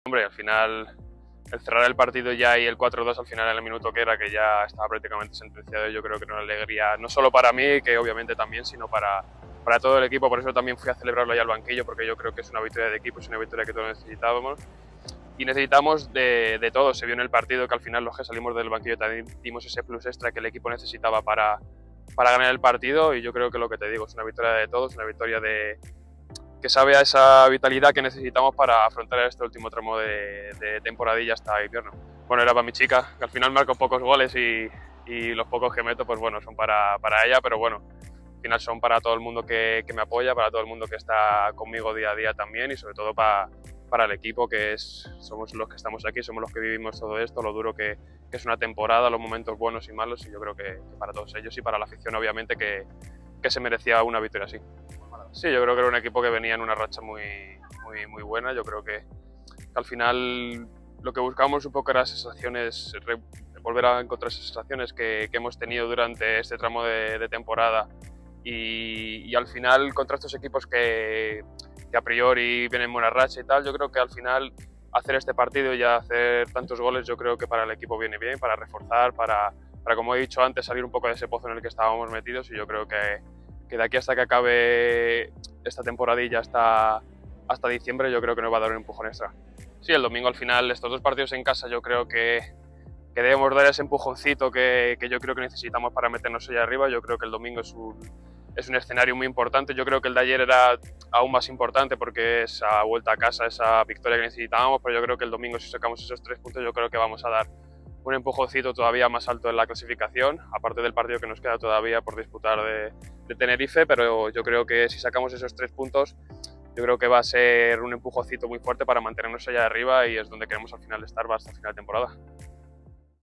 Hombre, al final, el cerrar el partido ya y el 4-2 al final en el minuto que era, que ya estaba prácticamente sentenciado, yo creo que era una alegría, no solo para mí, que obviamente también, sino para todo el equipo. Por eso también fui a celebrarlo ya al banquillo, porque yo creo que es una victoria de equipo, es una victoria que todos necesitábamos. Y necesitamos de todo. Se vio en el partido que al final los que salimos del banquillo también dimos ese plus extra que el equipo necesitaba para ganar el partido, y yo creo que lo que te digo, es una victoria de todos, una victoria que sabe a esa vitalidad que necesitamos para afrontar este último tramo de temporadilla hasta invierno. Bueno, era para mi chica, que al final marco pocos goles y los pocos que meto, pues bueno, son para ella, pero bueno, al final son para todo el mundo que me apoya, para todo el mundo que está conmigo día a día también, y sobre todo para el equipo, somos los que estamos aquí, somos los que vivimos todo esto, lo duro que es una temporada, los momentos buenos y malos, y yo creo que para todos ellos y para la afición obviamente que se merecía una victoria así. Sí, yo creo que era un equipo que venía en una racha muy buena. Yo creo que al final lo que buscábamos un poco era sensaciones, volver a encontrar esas sensaciones que hemos tenido durante este tramo de temporada, y al final contra estos equipos que a priori vienen en buena racha y tal, yo creo que al final hacer este partido y hacer tantos goles, yo creo que para el equipo viene bien, para reforzar, para como he dicho antes, salir un poco de ese pozo en el que estábamos metidos, y yo creo que de aquí hasta que acabe esta temporadilla hasta diciembre, yo creo que nos va a dar un empujón extra. Sí, el domingo al final, estos dos partidos en casa, yo creo que debemos dar ese empujoncito que yo creo que necesitamos para meternos allá arriba. Yo creo que el domingo es un escenario muy importante. Yo creo que el de ayer era aún más importante porque esa vuelta a casa, esa victoria que necesitábamos, pero yo creo que el domingo, si sacamos esos 3 puntos, yo creo que vamos a dar un empujoncito todavía más alto en la clasificación, aparte del partido que nos queda todavía por disputar de Tenerife, pero yo creo que si sacamos esos 3 puntos, yo creo que va a ser un empujoncito muy fuerte para mantenernos allá arriba, y es donde queremos al final estar hasta el final de temporada.